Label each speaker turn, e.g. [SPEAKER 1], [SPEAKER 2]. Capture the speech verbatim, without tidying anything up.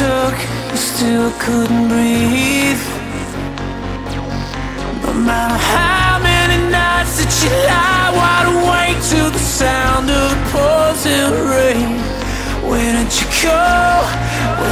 [SPEAKER 1] took, you still couldn't breathe. No matter how many nights that you lie wide awake to the sound of the pouring rain. Where did you go?